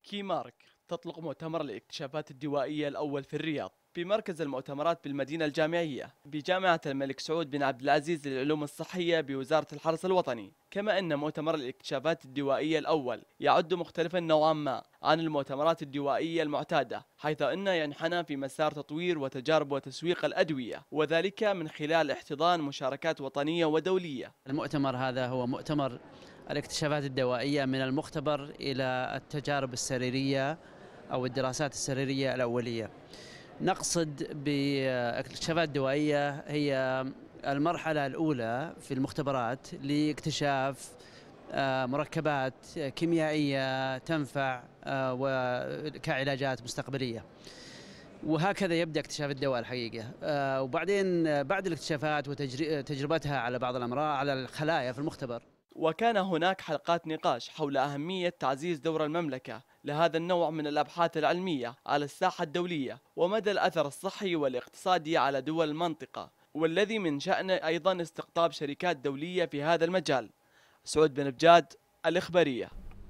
كيمارك تطلق مؤتمر الاكتشافات الدوائية الأول في الرياض في مركز المؤتمرات بالمدينة الجامعية بجامعة الملك سعود بن عبد العزيز للعلوم الصحية بوزارة الحرس الوطني. كما أن مؤتمر الاكتشافات الدوائية الأول يعد مختلفا نوعا ما عن المؤتمرات الدوائية المعتادة، حيث أنه ينحنى في مسار تطوير وتجارب وتسويق الأدوية، وذلك من خلال احتضان مشاركات وطنية ودولية. المؤتمر هذا هو مؤتمر الاكتشافات الدوائية، من المختبر إلى التجارب السريرية أو الدراسات السريرية الأولية. نقصد باكتشافات دوائية هي المرحلة الأولى في المختبرات لاكتشاف مركبات كيميائية تنفع كعلاجات مستقبلية، وهكذا يبدأ اكتشاف الدواء الحقيقة. وبعدين بعد الاكتشافات وتجربتها على بعض الأمراض على الخلايا في المختبر. وكان هناك حلقات نقاش حول أهمية تعزيز دور المملكة لهذا النوع من الأبحاث العلمية على الساحة الدولية، ومدى الأثر الصحي والاقتصادي على دول المنطقة، والذي من شأنه أيضا استقطاب شركات دولية في هذا المجال. سعود بن بجاد، الإخبارية.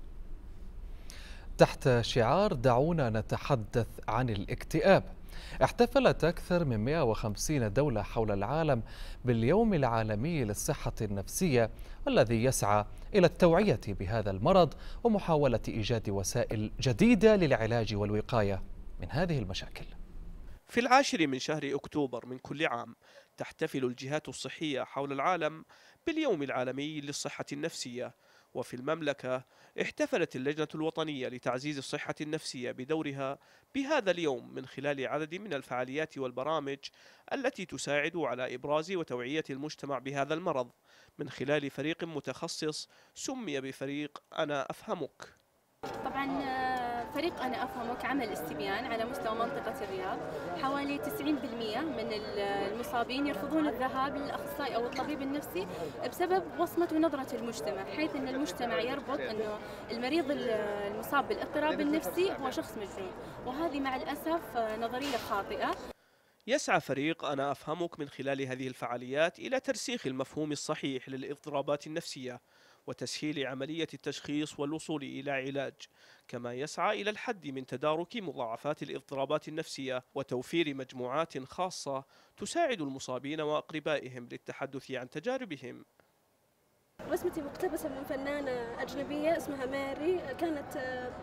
تحت شعار دعونا نتحدث عن الاكتئاب، احتفلت أكثر من 150 دولة حول العالم باليوم العالمي للصحة النفسية، والذي يسعى إلى التوعية بهذا المرض ومحاولة إيجاد وسائل جديدة للعلاج والوقاية من هذه المشاكل. في 10 من شهر أكتوبر من كل عام تحتفل الجهات الصحية حول العالم باليوم العالمي للصحة النفسية، وفي المملكة احتفلت اللجنة الوطنية لتعزيز الصحة النفسية بدورها بهذا اليوم من خلال عدد من الفعاليات والبرامج التي تساعد على إبراز وتوعية المجتمع بهذا المرض من خلال فريق متخصص سمي بفريق أنا أفهمك. طبعا فريق أنا أفهمك عمل استبيان على مستوى منطقة الرياض. حوالي 90% من المصابين يرفضون الذهاب للأخصائي أو الطبيب النفسي بسبب وصمة ونظرة المجتمع، حيث أن المجتمع يربط أنه المريض المصاب بالاضطراب النفسي هو شخص مجنون، وهذه مع الأسف نظرية خاطئة. يسعى فريق أنا أفهمك من خلال هذه الفعاليات إلى ترسيخ المفهوم الصحيح للاضطرابات النفسية وتسهيل عملية التشخيص والوصول إلى علاج، كما يسعى إلى الحد من تدارك مضاعفات الاضطرابات النفسية وتوفير مجموعات خاصة تساعد المصابين وأقربائهم للتحدث عن تجاربهم. رسمتي مقتبسة من فنانة أجنبية اسمها ماري، كانت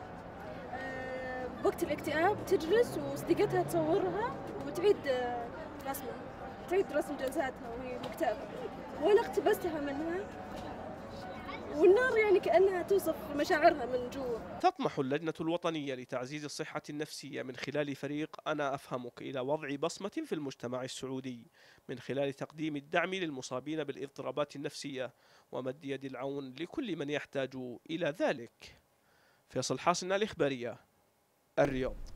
وقت الاكتئاب تجلس وصديقتها تصورها وتعيد رسم جلساتها وهي مكتئبة، وأنا اقتبستها منها، والنار يعني كأنها توصف مشاعرها من جوا. تطمح اللجنة الوطنية لتعزيز الصحة النفسية من خلال فريق أنا أفهمك إلى وضع بصمة في المجتمع السعودي من خلال تقديم الدعم للمصابين بالاضطرابات النفسية ومد يد العون لكل من يحتاج إلى ذلك. فيصل حاسن، الإخبارية، الرياض.